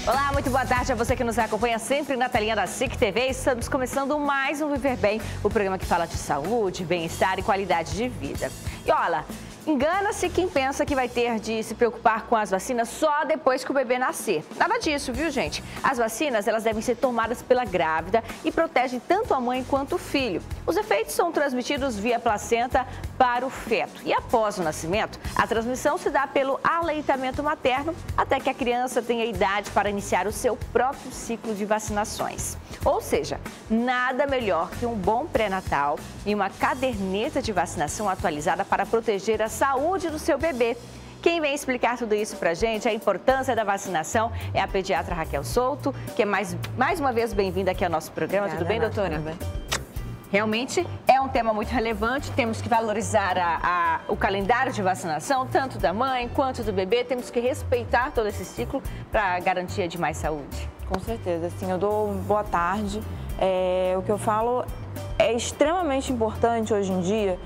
Olá, muito boa tarde a você que nos acompanha sempre na telinha da SIC TV. Estamos começando mais um Viver Bem, o programa que fala de saúde, bem-estar e qualidade de vida. E olha, engana-se quem pensa que vai ter de se preocupar com as vacinas só depois que o bebê nascer. Nada disso, viu, gente? As vacinas, elas devem ser tomadas pela grávida e protegem tanto a mãe quanto o filho. Os efeitos são transmitidos via placenta para o feto. E após o nascimento, a transmissão se dá pelo aleitamento materno até que a criança tenha idade para iniciar o seu próprio ciclo de vacinações. Ou seja, nada melhor que um bom pré-natal e uma caderneta de vacinação atualizada para proteger a saúde do seu bebê. Quem vem explicar tudo isso pra gente, a importância da vacinação, é a pediatra Raquel Souto, que é mais uma vez bem-vinda aqui ao nosso programa. Tudo bem, doutora? Tudo bem. Realmente é um tema muito relevante, temos que valorizar o calendário de vacinação, tanto da mãe quanto do bebê, temos que respeitar todo esse ciclo para garantia de mais saúde. Com certeza, assim, eu dou boa tarde. O que eu falo é extremamente importante hoje em dia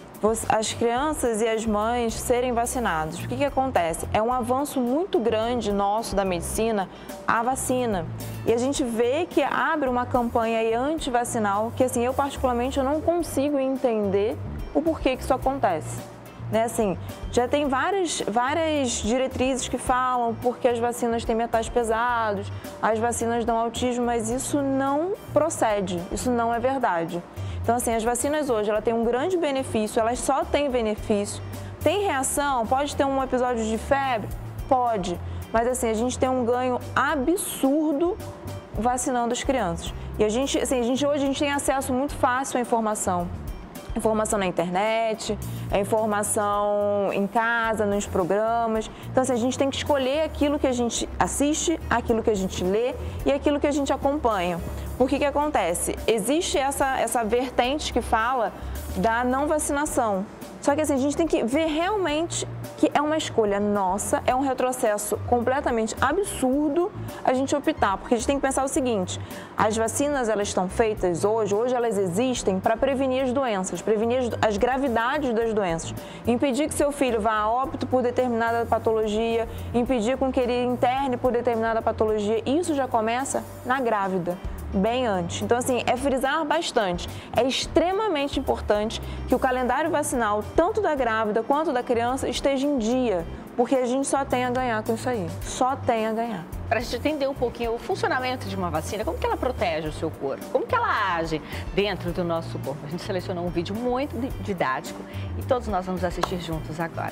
as crianças e as mães serem vacinadas. O que acontece? É um avanço muito grande nosso da medicina, a vacina. E a gente vê que abre uma campanha aí antivacinal que, assim, eu particularmente eu não consigo entender o porquê que isso acontece. Né, assim, já tem várias diretrizes que falam porque as vacinas têm metais pesados, as vacinas dão autismo, mas isso não procede, isso não é verdade. Então, assim, as vacinas hoje, ela tem um grande benefício, elas só têm benefício. Tem reação? Pode ter um episódio de febre? Pode. Mas, assim, a gente tem um ganho absurdo vacinando as crianças. E hoje a gente tem acesso muito fácil à informação. Informação na internet, informação em casa, nos programas. Então, assim, a gente tem que escolher aquilo que a gente assiste, aquilo que a gente lê e aquilo que a gente acompanha. Por que acontece? Existe essa vertente que fala da não vacinação. Só que, assim, a gente tem que ver realmente que é uma escolha nossa, é um retrocesso completamente absurdo a gente optar, porque a gente tem que pensar o seguinte: as vacinas, elas estão feitas hoje elas existem para prevenir as doenças, prevenir as gravidades das doenças, impedir que seu filho vá a óbito por determinada patologia, impedir com que ele interne por determinada patologia. Isso já começa na grávida, bem antes. Então, assim, é frisar bastante. É extremamente importante que o calendário vacinal, tanto da grávida quanto da criança, esteja em dia, porque a gente só tem a ganhar com isso aí. Só tem a ganhar. Para a gente entender um pouquinho o funcionamento de uma vacina, como que ela protege o seu corpo? Como que ela age dentro do nosso corpo? A gente selecionou um vídeo muito didático e todos nós vamos assistir juntos agora.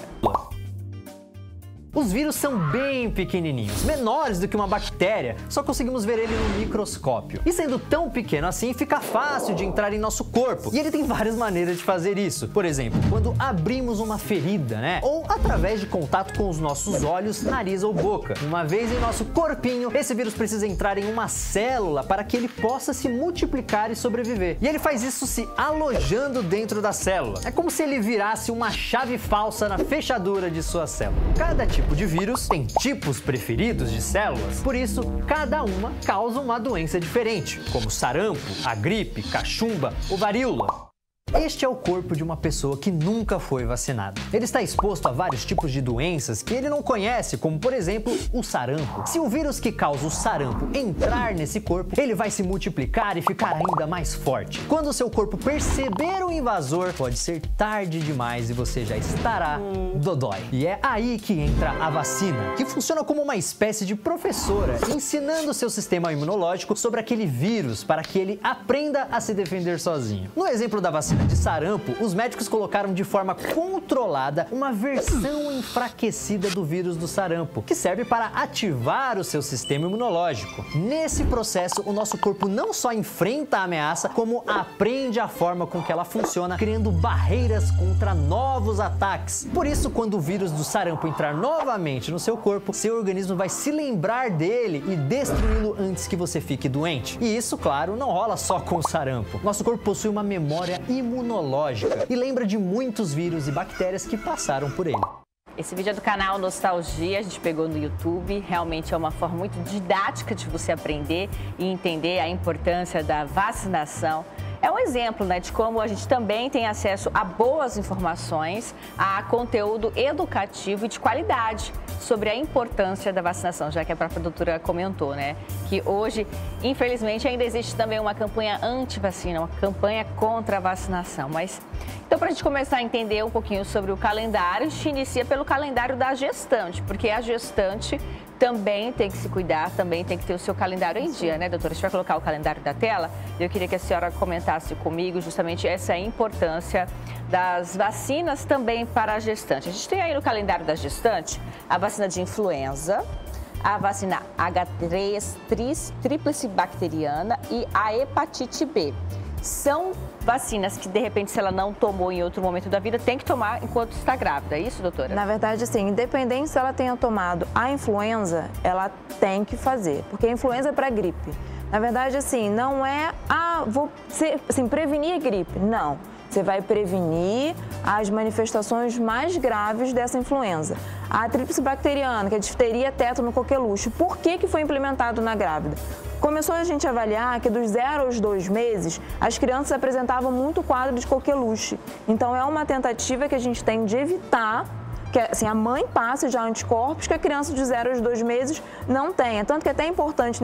Os vírus são bem pequenininhos, menores do que uma bactéria, só conseguimos ver ele no microscópio. E sendo tão pequeno assim, fica fácil de entrar em nosso corpo. E ele tem várias maneiras de fazer isso. Por exemplo, quando abrimos uma ferida, né? Ou através de contato com os nossos olhos, nariz ou boca. Uma vez em nosso corpinho, esse vírus precisa entrar em uma célula para que ele possa se multiplicar e sobreviver. E ele faz isso se alojando dentro da célula. É como se ele virasse uma chave falsa na fechadura de sua célula. Cada tipo de vírus tem tipos preferidos de células, por isso cada uma causa uma doença diferente, como sarampo, a gripe, cachumba ou varíola. Este é o corpo de uma pessoa que nunca foi vacinada. Ele está exposto a vários tipos de doenças que ele não conhece, como por exemplo o sarampo. Se o vírus que causa o sarampo entrar nesse corpo, ele vai se multiplicar e ficar ainda mais forte. Quando o seu corpo perceber o invasor, pode ser tarde demais e você já estará dodói. E é aí que entra a vacina, que funciona como uma espécie de professora, ensinando o seu sistema imunológico sobre aquele vírus para que ele aprenda a se defender sozinho. No exemplo da vacina de sarampo, os médicos colocaram de forma controlada uma versão enfraquecida do vírus do sarampo, que serve para ativar o seu sistema imunológico. Nesse processo, o nosso corpo não só enfrenta a ameaça, como aprende a forma com que ela funciona, criando barreiras contra novos ataques. Por isso, quando o vírus do sarampo entrar novamente no seu corpo, seu organismo vai se lembrar dele e destruí-lo antes que você fique doente. E isso, claro, não rola só com o sarampo. Nosso corpo possui uma memória imunológica e lembra de muitos vírus e bactérias que passaram por ele. Esse vídeo é do canal Nostalgia, a gente pegou no YouTube, realmente é uma forma muito didática de você aprender e entender a importância da vacinação. é um exemplo, né, de como a gente também tem acesso a boas informações, a conteúdo educativo e de qualidade sobre a importância da vacinação, já que a própria doutora comentou, né, que hoje, infelizmente, ainda existe também uma campanha anti-vacina, uma campanha contra a vacinação. Mas, então, para a gente começar a entender um pouquinho sobre o calendário, a gente inicia pelo calendário da gestante, porque a gestante também tem que se cuidar, também tem que ter o seu calendário em dia, né, doutora? A gente vai colocar o calendário da tela. Eu queria que a senhora comentasse comigo justamente essa importância das vacinas também para a gestante. A gente tem aí no calendário da gestante a vacina de influenza, a vacina H3 tríplice bacteriana e a hepatite B. São vacinas que, de repente, se ela não tomou em outro momento da vida, tem que tomar enquanto está grávida. É isso, doutora? Na verdade, assim, independente se ela tenha tomado a influenza, ela tem que fazer, porque a influenza é para gripe. Na verdade, assim, não é, prevenir a gripe, não. Você vai prevenir as manifestações mais graves dessa influenza. A tríplice bacteriana, que é difteria, tétano, coqueluche. Por que foi implementado na grávida? Começou a gente a avaliar que dos 0 aos 2 meses, as crianças apresentavam muito quadro de coqueluche. Então, é uma tentativa que a gente tem de evitar que assim, a mãe passe já anticorpos que a criança de 0 aos 2 meses não tenha. Tanto que é até importante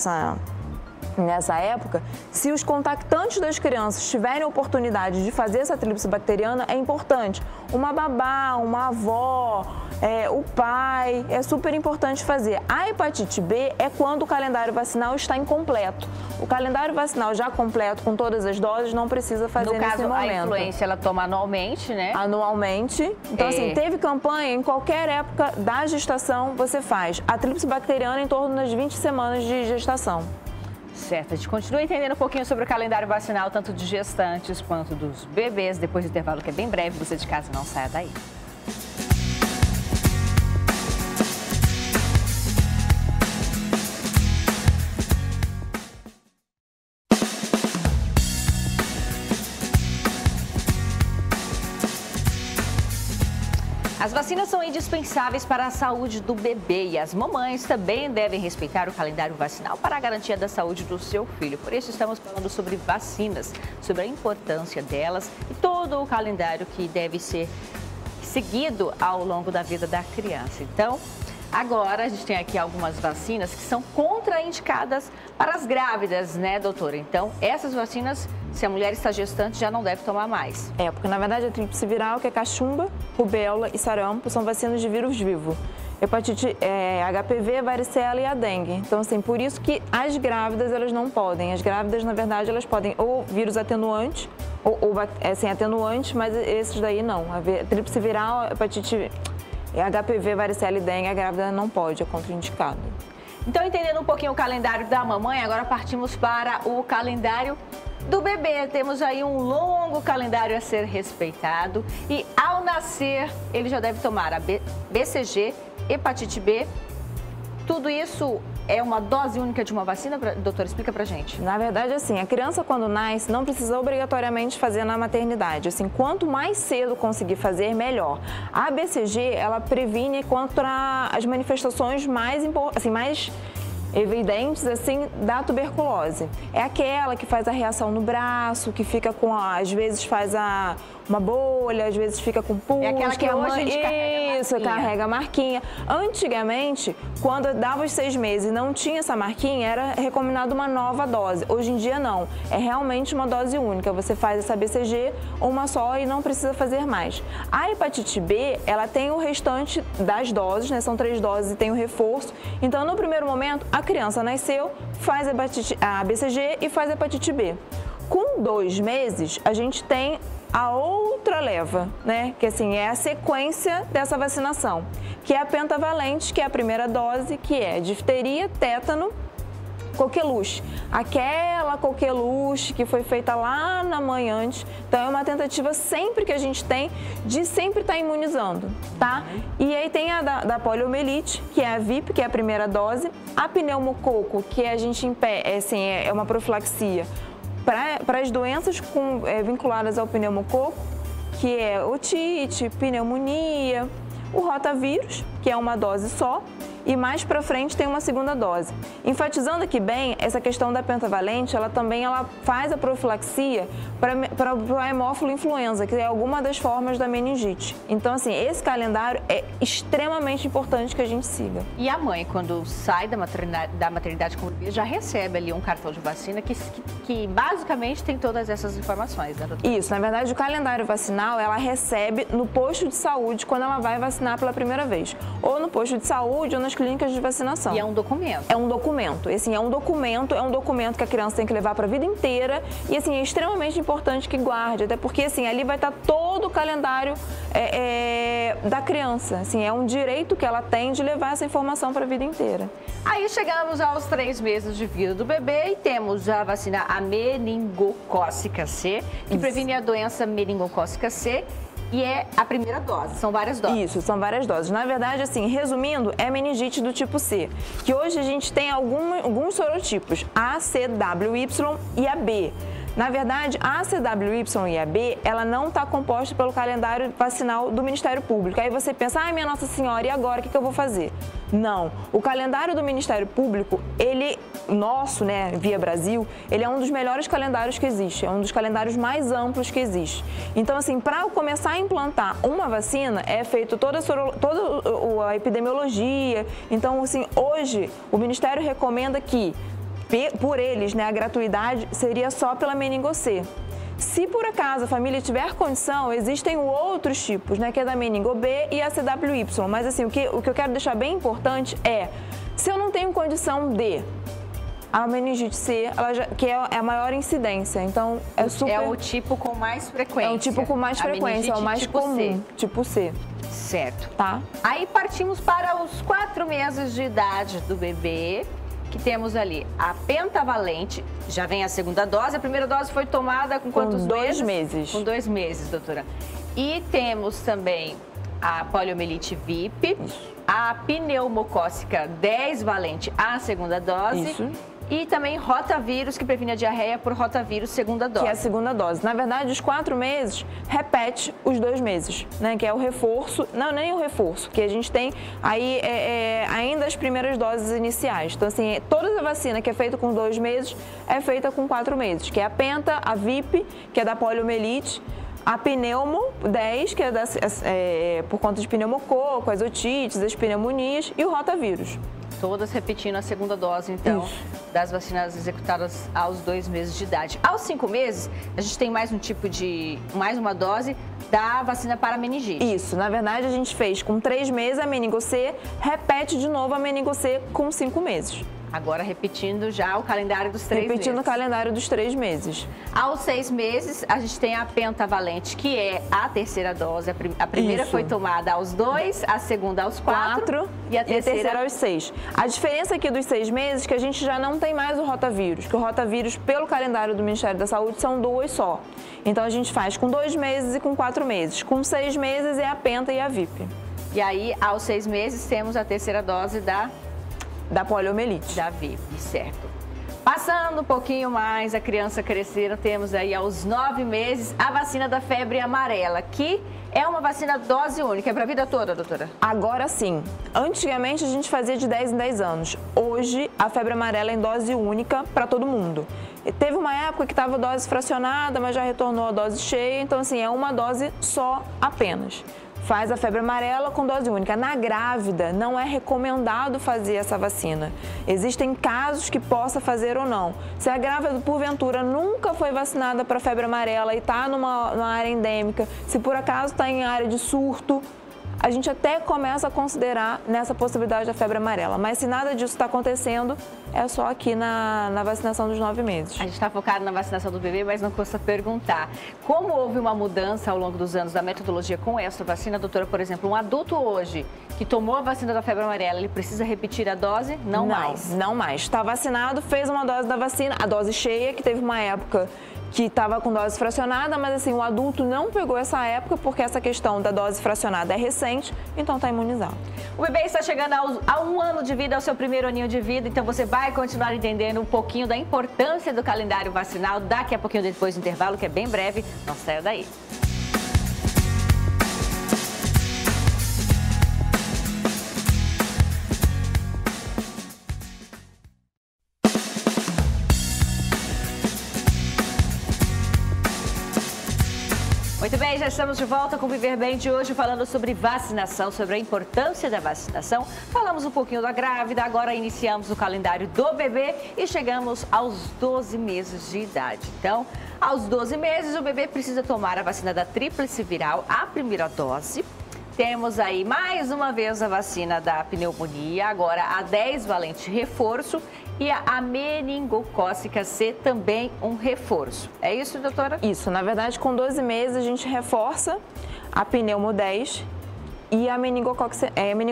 nessa época, se os contactantes das crianças tiverem a oportunidade de fazer essa tríplice bacteriana, é importante. Uma babá, uma avó, o pai, é super importante fazer. A hepatite B é quando o calendário vacinal está incompleto. O calendário vacinal já completo, com todas as doses, não precisa fazer nesse momento. No caso, a influência, ela toma anualmente, né? Anualmente. Então, assim, teve campanha, em qualquer época da gestação, você faz a tríplice bacteriana em torno das 20 semanas de gestação. Certo, a gente continua entendendo um pouquinho sobre o calendário vacinal, tanto de gestantes quanto dos bebês, depois do intervalo, que é bem breve. Você de casa, não saia daí. As vacinas são indispensáveis para a saúde do bebê e as mamães também devem respeitar o calendário vacinal para a garantia da saúde do seu filho. Por isso, estamos falando sobre vacinas, sobre a importância delas e todo o calendário que deve ser seguido ao longo da vida da criança. Então, agora a gente tem aqui algumas vacinas que são contraindicadas para as grávidas, né, doutora? Então, essas vacinas, se a mulher está gestante, já não deve tomar mais. Porque na verdade a tríplice viral, que é cachumba, rubéola e sarampo, são vacinas de vírus vivo. Hepatite, HPV, varicela e a dengue. Então, assim, por isso que as grávidas, elas não podem. As grávidas, na verdade, elas podem ou vírus atenuante, atenuante, mas esses daí não. A tríplice viral, hepatite... HPV, varicela e dengue, a grávida não pode, é contraindicado. Então, entendendo um pouquinho o calendário da mamãe, agora partimos para o calendário do bebê. Temos aí um longo calendário a ser respeitado e, ao nascer, ele já deve tomar a BCG, hepatite B. Tudo isso é uma dose única de uma vacina? Doutora, explica pra gente. Na verdade, assim, a criança quando nasce não precisa obrigatoriamente fazer na maternidade. Assim, quanto mais cedo conseguir fazer, melhor. A BCG, ela previne contra as manifestações mais evidentes, assim, da tuberculose. É aquela que faz a reação no braço, que fica com, às vezes faz uma bolha, às vezes fica com pus. É aquela que hoje a gente carrega a marquinha. Antigamente, quando dava os 6 meses e não tinha essa marquinha, era recomendado uma nova dose. Hoje em dia, não. É realmente uma dose única. Você faz essa BCG, uma só, e não precisa fazer mais. A hepatite B, ela tem o restante das doses, né? São 3 doses e tem o reforço. Então, no primeiro momento, a criança nasceu, faz a BCG e faz a hepatite B. Com 2 meses, a gente tem a outra leva, né? Que assim, é a sequência dessa vacinação, que é a pentavalente, que é a primeira dose, que é difteria, tétano, coqueluche. Aquela coqueluche que foi feita lá na mãe antes. Então, é uma tentativa sempre que a gente tem de sempre estar imunizando, tá? E aí tem a da poliomielite, que é a VIP, que é a primeira dose. A pneumococo, que a gente é uma profilaxia para as doenças vinculadas ao pneumococo, que é otite, pneumonia, o rotavírus, que é uma dose só, e mais para frente tem uma segunda dose. Enfatizando aqui bem, essa questão da pentavalente, ela faz a profilaxia para o hemófilo influenza, que é alguma das formas da meningite. Então, assim, esse calendário é extremamente importante que a gente siga. E a mãe, quando sai da maternidade com o bebê, já recebe ali um cartão de vacina que basicamente tem todas essas informações, né, doutora? Isso, na verdade, o calendário vacinal ela recebe no posto de saúde quando ela vai vacinar pela primeira vez. Ou no posto de saúde ou nas clínicas de vacinação. E é um documento? É um documento. E, assim, é um documento que a criança tem que levar para a vida inteira e, assim, é extremamente importante que guarde, até porque, assim, ali vai estar todo o calendário da criança. Assim, é um direito que ela tem de levar essa informação para a vida inteira. Aí chegamos aos 3 meses de vida do bebê e temos a vacina a meningocócica C, que previne a doença meningocócica C. E é a primeira dose, são várias doses. Isso, são várias doses. Na verdade, assim, resumindo, é meningite do tipo C, que hoje a gente tem alguns sorotipos, A, C, W, Y e a B. Na verdade, a CWY e a B, ela não está composta pelo calendário vacinal do Ministério Público. Aí você pensa, ai, minha Nossa Senhora, e agora, o que eu vou fazer? Não. O calendário do Ministério Público, nosso, né, via Brasil, ele é um dos melhores calendários que existe, é um dos calendários mais amplos que existe. Então, assim, para começar a implantar uma vacina, é feito toda a epidemiologia. Então, assim, hoje, o Ministério recomenda que por eles, né, a gratuidade seria só pela meningo C. Se por acaso a família tiver condição, existem outros tipos, né, que é da meningo B e a CWY. Mas assim, o que eu quero deixar bem importante é, se eu não tenho condição de a meningite C, que é a maior incidência, então é super... É o tipo com mais frequência. É o tipo com mais frequência, é o mais tipo comum, C. tipo C. Certo. Tá? Aí partimos para os 4 meses de idade do bebê, que temos ali a pentavalente, já vem a segunda dose, a primeira dose foi tomada com quantos meses? Com 2 meses. Com 2 meses, doutora. E temos também a poliomielite VIP, a pneumocócica 10 valente, a segunda dose. Isso. E também rotavírus, que previne a diarreia por rotavírus, segunda dose. Que é a segunda dose. Na verdade, os 4 meses repete os 2 meses, né? Que é o reforço, não, nem o reforço, que a gente tem aí ainda as primeiras doses iniciais. Então, assim, toda a vacina que é feita com 2 meses é feita com 4 meses, que é a penta, a VIP, que é da poliomielite, a pneumo 10, que é por conta de pneumococo, as otites, as pneumonias e o rotavírus. Todas repetindo a segunda dose, então, das vacinas executadas aos 2 meses de idade. Aos 5 meses, a gente tem mais uma dose da vacina para meningite. Isso, na verdade, a gente fez com 3 meses a meningo C, repete de novo a meningo C com 5 meses. Agora repetindo já o calendário dos 3 meses. Repetindo o calendário dos 3 meses. Aos 6 meses, a gente tem a pentavalente, que é a terceira dose. A primeira foi tomada aos 2, a segunda aos 4 e a terceira aos 6. A diferença aqui dos 6 meses é que a gente já não tem mais o rotavírus, que o rotavírus, pelo calendário do Ministério da Saúde, são 2 só. Então, a gente faz com 2 meses e com 4 meses. Com 6 meses é a penta e a VIP. E aí, aos 6 meses, temos a terceira dose da poliomielite. Da VIP, certo. Passando um pouquinho mais, a criança crescer, temos aí aos 9 meses a vacina da febre amarela, que é uma vacina dose única. É para a vida toda, doutora? Agora sim. Antigamente a gente fazia de 10 em 10 anos. Hoje a febre amarela é em dose única para todo mundo. Teve uma época que estava dose fracionada, mas já retornou a dose cheia. Então, assim, é uma dose só apenas. Faz a febre amarela com dose única. Na grávida, não é recomendado fazer essa vacina. Existem casos que possa fazer ou não. Se a grávida, porventura, nunca foi vacinada para febre amarela e está numa área endêmica, se por acaso está em área de surto, a gente até começa a considerar nessa possibilidade da febre amarela. Mas se nada disso está acontecendo, é só aqui na vacinação dos 9 meses. A gente está focado na vacinação do bebê, mas não custa perguntar. Como houve uma mudança ao longo dos anos da metodologia com essa vacina, doutora, por exemplo, um adulto hoje que tomou a vacina da febre amarela, ele precisa repetir a dose? Não mais. Não mais. Está vacinado, fez uma dose da vacina, a dose cheia, que teve uma época que estava com dose fracionada, mas assim, o adulto não pegou essa época porque essa questão da dose fracionada é recente, então está imunizado. O bebê está chegando a 1 ano de vida, ao seu primeiro aninho de vida, então você vai continuar entendendo um pouquinho da importância do calendário vacinal daqui a pouquinho depois do intervalo, que é bem breve. Não saia daí. Muito bem, já estamos de volta com o Viver Bem de hoje, falando sobre vacinação, sobre a importância da vacinação. Falamos um pouquinho da grávida, agora iniciamos o calendário do bebê e chegamos aos 12 meses de idade. Então, aos 12 meses, o bebê precisa tomar a vacina da tríplice viral, a primeira dose. Temos aí mais uma vez a vacina da pneumonia, agora a 10 valente reforço e a meningocócica C também um reforço. É isso, doutora? Isso, na verdade, com 12 meses a gente reforça a pneumo 10 e a meningococcus...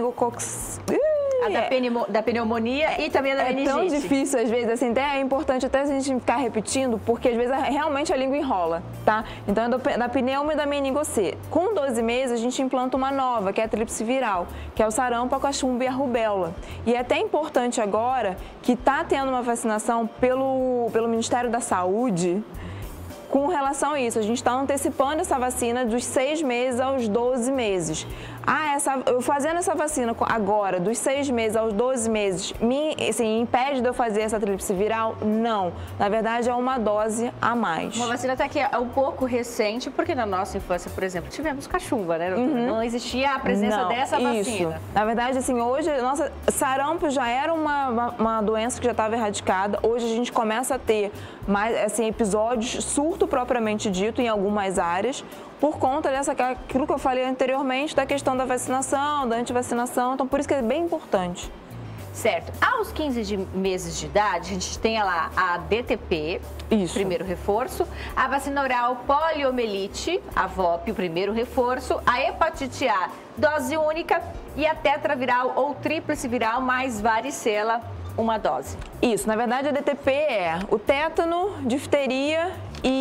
Da pneumonia e também da meningite. É tão difícil, às vezes, assim, até é importante até a gente ficar repetindo, porque às vezes realmente a língua enrola, tá? Então, é da pneumo e da meningo C. Com 12 meses, a gente implanta uma nova, que é a tríplice viral, que é o sarampo, a cachumba e a rubéola. E é até importante agora que está tendo uma vacinação pelo Ministério da Saúde. Com relação a isso, a gente está antecipando essa vacina dos 6 meses aos 12 meses. Eu fazendo essa vacina agora, dos 6 meses aos 12 meses, assim, impede de eu fazer essa tríplice viral? Não. Na verdade, é uma dose a mais. Uma vacina até que é um pouco recente, porque na nossa infância, por exemplo, tivemos cachumba, né? Não existia a presença dessa vacina. Isso. Na verdade, assim, hoje, sarampo já era uma doença que já estava erradicada. Hoje a gente começa a ter mais, assim, episódios, surto propriamente dito, em algumas áreas, por conta aquilo que eu falei anteriormente, da questão da vacinação, da antivacinação. Então, por isso que é bem importante. Certo. Aos 15 meses de idade, a gente tem lá a DTP, primeiro reforço, a vacina oral poliomielite, a VOP, o primeiro reforço, a hepatite A, dose única, e a tetraviral ou tríplice viral mais varicela, uma dose. Isso, na verdade a DTP é o tétano, difteria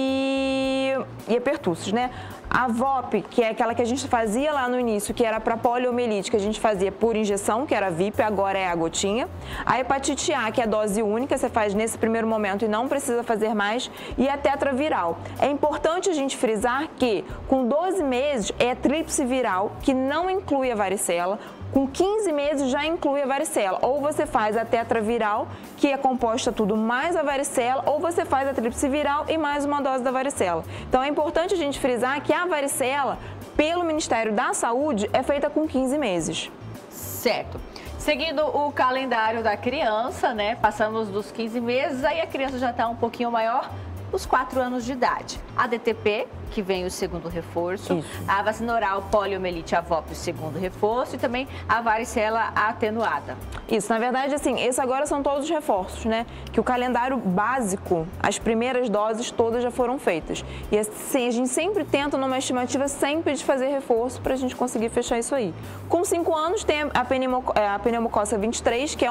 e a pertussis, né? A VOP, que é aquela que a gente fazia lá no início, que era para poliomielite, que a gente fazia por injeção, que era a VIP, agora é a gotinha. A hepatite A, que é dose única, você faz nesse primeiro momento e não precisa fazer mais. E a tetraviral. É importante a gente frisar que com 12 meses é a tríplice viral, que não inclui a varicela. Com 15 meses já inclui a varicela. Ou você faz a tetraviral, que é composta tudo mais a varicela, ou você faz a tríplice viral e mais uma dose da varicela. Então é importante a gente frisar que a varicela, pelo Ministério da Saúde, é feita com 15 meses. Certo. Seguindo o calendário da criança, né? Passamos dos 15 meses, aí a criança já está um pouquinho maior, os 4 anos de idade. A DTP, que vem o segundo reforço, isso. A vacina oral poliomielite, a VOP, o segundo reforço, e também a varicela atenuada. Isso, na verdade, assim, esses agora são todos os reforços, né? Que o calendário básico, as primeiras doses todas já foram feitas. E assim, a gente sempre tenta, numa estimativa, sempre de fazer reforço para a gente conseguir fechar isso aí. Com 5 anos tem a pneumocócica 23, que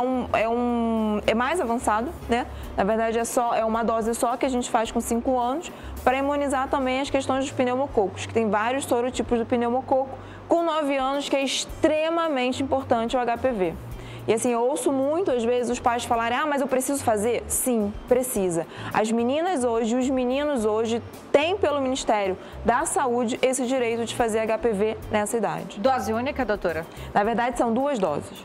é mais avançado, né? Na verdade, é uma dose só que a gente faz com 5 anos para imunizar também as questões dos pneumococos, que tem vários sorotipos do pneumococo. Com 9 anos, que é extremamente importante o HPV. E assim, eu ouço muito, às vezes, os pais falarem, mas eu preciso fazer? Sim, precisa. As meninas hoje, os meninos hoje, têm pelo Ministério da Saúde esse direito de fazer HPV nessa idade. Dose única, doutora? Na verdade, são 2 doses.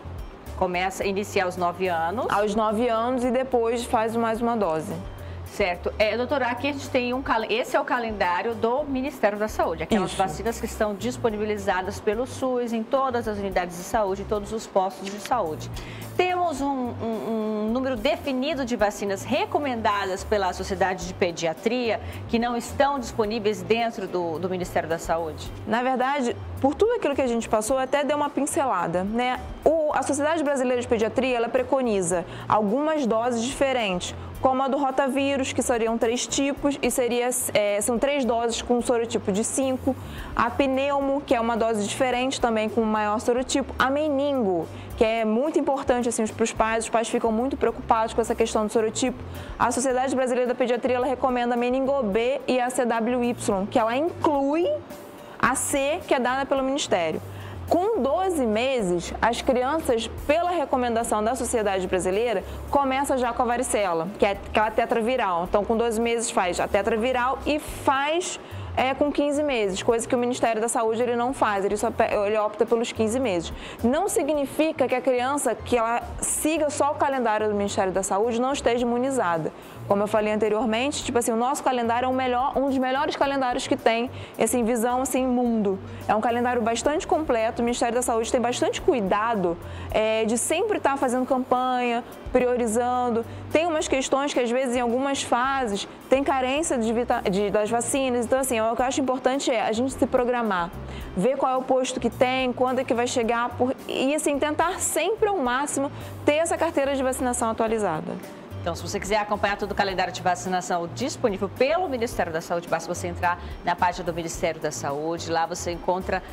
Inicia aos 9 anos. Aos 9 anos e depois faz mais uma dose. Certo. Doutora, aqui a gente tem esse é o calendário do Ministério da Saúde, aquelas vacinas que estão disponibilizadas pelo SUS em todas as unidades de saúde, em todos os postos de saúde. Temos um número definido de vacinas recomendadas pela Sociedade de Pediatria que não estão disponíveis dentro do Ministério da Saúde? Na verdade, por tudo aquilo que a gente passou, até deu uma pincelada, né? A Sociedade Brasileira de Pediatria, ela preconiza algumas doses diferentes, como a do rotavírus, que seriam 3 tipos, e são 3 doses com sorotipo de 5. A pneumo, que é uma dose diferente também com maior sorotipo. A meningo, que é muito importante assim, para os pais ficam muito preocupados com essa questão do sorotipo. A Sociedade Brasileira da Pediatria, ela recomenda a meningo B e a CWY, que ela inclui a C, que é dada pelo Ministério. Com 12 meses, as crianças, pela recomendação da Sociedade Brasileira, começam já com a varicela, que é aquela tetraviral. Então, com 12 meses faz a tetraviral e faz com 15 meses, coisa que o Ministério da Saúde ele não faz, ele opta pelos 15 meses. Não significa que a criança, que ela siga só o calendário do Ministério da Saúde, não esteja imunizada. Como eu falei anteriormente, tipo assim, o nosso calendário é um dos melhores calendários que tem, assim, visão assim, mundo. É um calendário bastante completo, o Ministério da Saúde tem bastante cuidado de sempre estar fazendo campanha, priorizando. Tem umas questões que, às vezes, em algumas fases, tem carência das vacinas. Então, assim, o que eu acho importante é a gente se programar, ver qual é o posto que tem, quando é que vai chegar, e, assim, tentar sempre, ao máximo, ter essa carteira de vacinação atualizada. Então, se você quiser acompanhar todo o calendário de vacinação disponível pelo Ministério da Saúde, basta você entrar na página do Ministério da Saúde. Lá você encontra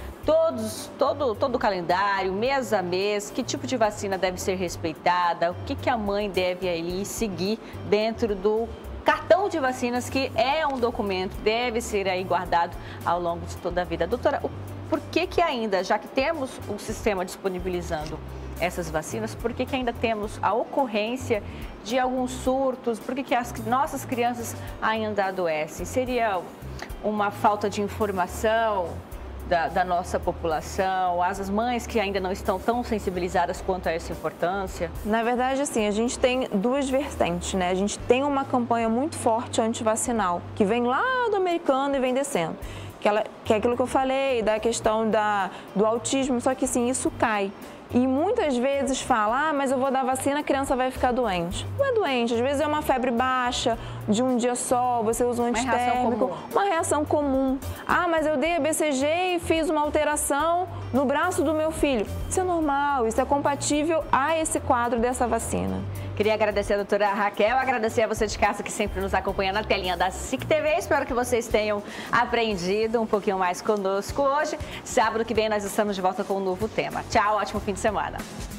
todo o calendário, mês a mês, que tipo de vacina deve ser respeitada, o que a mãe deve ali seguir dentro do cartão de vacinas, que é um documento, deve ser aí guardado ao longo de toda a vida. Doutora, por que ainda, já que temos um sistema disponibilizando essas vacinas, por que ainda temos a ocorrência de alguns surtos? Por que as nossas crianças ainda adoecem? Seria uma falta de informação da nossa população, as mães que ainda não estão tão sensibilizadas quanto a essa importância? Na verdade, assim, a gente tem duas vertentes, né? A gente tem uma campanha muito forte antivacinal, que vem lá do americano e vem descendo. Que é aquilo que eu falei, da questão do autismo, só que, assim, isso cai. E muitas vezes fala, mas eu vou dar vacina, a criança vai ficar doente. Não é doente, às vezes é uma febre baixa, de um dia só, você usa um antitérmico, uma reação comum. Mas eu dei a BCG e fiz uma alteração no braço do meu filho. Isso é normal, isso é compatível a esse quadro dessa vacina. Queria agradecer a doutora Raquel, agradecer a você de casa que sempre nos acompanha na telinha da SIC TV. Espero que vocês tenham aprendido um pouquinho mais conosco hoje. Sábado que vem nós estamos de volta com um novo tema. Tchau, ótimo fim de semana.